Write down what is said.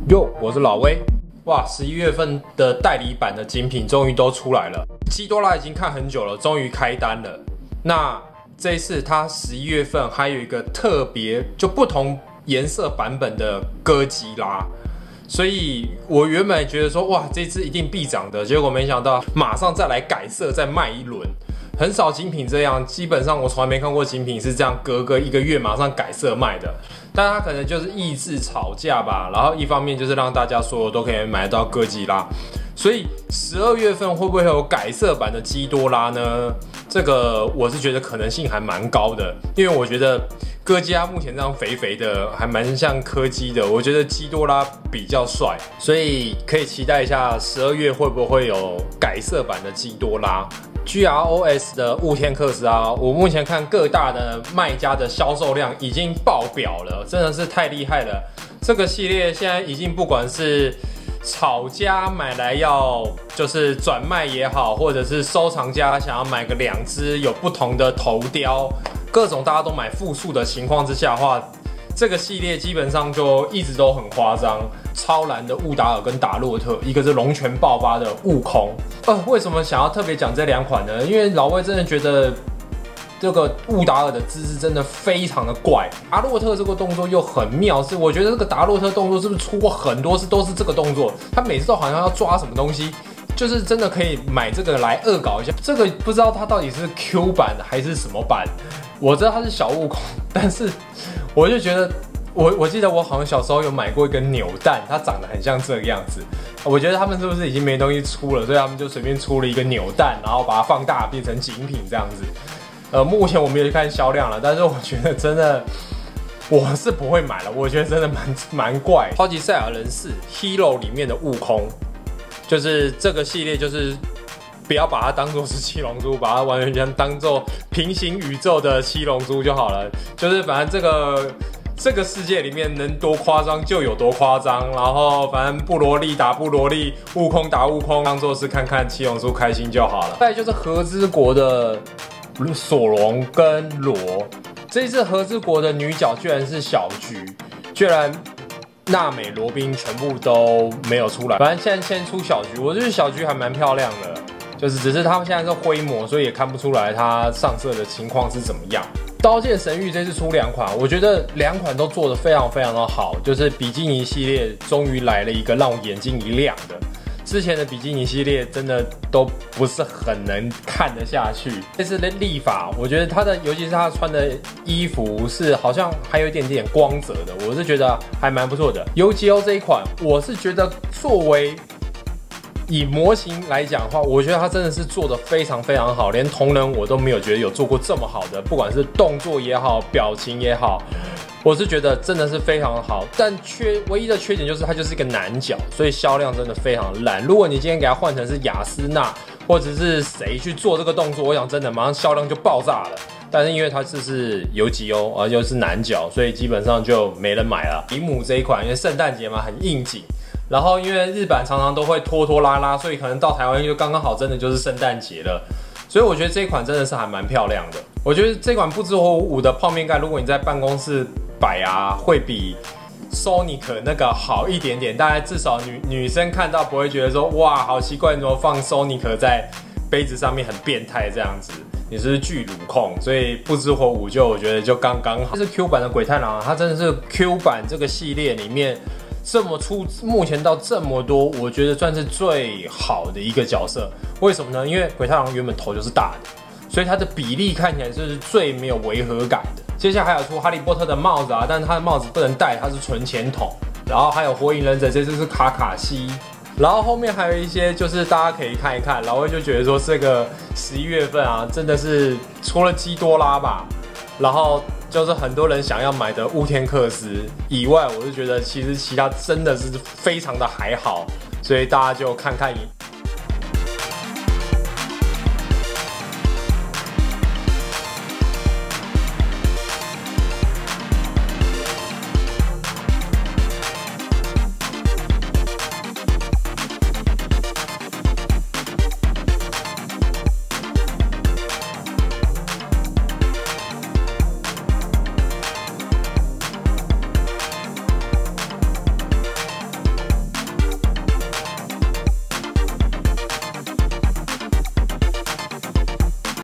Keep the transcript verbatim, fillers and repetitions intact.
哟，我是老威。哇，十一月份的代理版的精品终于都出来了，基多拉已经看很久了，终于开单了。那这一次它十一月份还有一个特别，就不同颜色版本的哥吉拉。所以我原本觉得说，哇，这支一定必涨的，结果没想到马上再来改色，再卖一轮。很少精品这样，基本上我从来没看过精品是这样隔个一个月马上改色卖的。但它可能就是抑制炒价吧，然后一方面就是让大家所有都可以买得到哥吉拉。所以十二月份会不会有改色版的基多拉呢？这个我是觉得可能性还蛮高的，因为我觉得哥吉拉目前这样肥肥的，还蛮像柯基的。我觉得基多拉比较帅，所以可以期待一下十二月会不会有改色版的基多拉。G R O S 的雾天克斯啊，我目前看各大的卖家的销售量已经爆表了，真的是太厉害了。这个系列现在已经不管是炒家买来要就是转卖也好，或者是收藏家想要买个两只有不同的头雕，各种大家都买复数的情况之下的话，这个系列基本上就一直都很夸张。超蓝的雾达尔跟达洛特，一个是龙泉爆发的悟空。呃，为什么想要特别讲这两款呢？因为老魏真的觉得这个雾达尔的姿势真的非常的怪，达洛特这个动作又很妙，是我觉得这个达洛特动作是不是出过很多次都是这个动作？他每次都好像要抓什么东西，就是真的可以买这个来恶搞一下。这个不知道它到底是 Q 版还是什么版，我知道它是小悟空，但是我就觉得。我我记得我好像小时候有买过一个扭蛋，它长得很像这个样子。我觉得他们是不是已经没东西出了，所以他们就随便出了一个扭蛋，然后把它放大变成精品这样子。呃，目前我没有去看销量了，但是我觉得真的我是不会买了，我觉得真的蛮蛮怪。超级赛亚人四 Hero 里面的悟空，就是这个系列就是不要把它当作是七龙珠，把它完全全当作平行宇宙的七龙珠就好了。就是反正这个。这个世界里面能多夸张就有多夸张，然后反正布罗利打布罗利，悟空打悟空，当做是看看七龙珠开心就好了。再来就是和之国的索隆跟罗，这一次和之国的女角居然是小菊，居然娜美、罗宾全部都没有出来，反正现在先出小菊，我觉得小菊还蛮漂亮的，就是只是他们现在是灰模，所以也看不出来她上色的情况是怎么样。刀剑神域这次出两款，我觉得两款都做得非常非常的好，就是比基尼系列终于来了一个让我眼睛一亮的。之前的比基尼系列真的都不是很能看得下去。这次的立法，我觉得他的，尤其是他穿的衣服是好像还有一点点光泽的，我是觉得还蛮不错的。U G O 这一款，我是觉得作为以模型来讲的话，我觉得它真的是做得非常非常好，连同人我都没有觉得有做过这么好的，不管是动作也好，表情也好，我是觉得真的是非常好。但缺唯一的缺点就是它就是一个男角，所以销量真的非常烂。如果你今天给它换成是雅斯娜或者是谁去做这个动作，我想真的马上销量就爆炸了。但是因为它这是游击哦，而又是男角，所以基本上就没人买了。姨母这一款，因为圣诞节嘛，很应景。然后因为日版常常都会拖拖拉拉，所以可能到台湾就刚刚好，真的就是圣诞节了。所以我觉得这一款真的是还蛮漂亮的。我觉得这款不知火舞的泡面盖，如果你在办公室摆啊，会比 Sonic 那个好一点点。大概至少女女生看到不会觉得说，哇，好奇怪，你怎么放 Sonic 在杯子上面很变态这样子。你是巨乳控，所以不知火舞就我觉得就刚刚好。这是 Q 版的鬼太郎啊，它真的是 Q 版这个系列里面。这么出，目前到这么多，我觉得算是最好的一个角色。为什么呢？因为鬼太郎原本头就是大的，所以它的比例看起来就是最没有违和感的。接下来还有出哈利波特的帽子啊，但是它的帽子不能戴，它是存钱筒。然后还有火影忍者，这次是卡卡西。然后后面还有一些就是大家可以看一看，老魏就觉得说这个十一月份啊，真的是除了基多拉吧，然后。就是很多人想要买的雾天克斯以外，我就觉得其实其他真的是非常的还好，所以大家就看看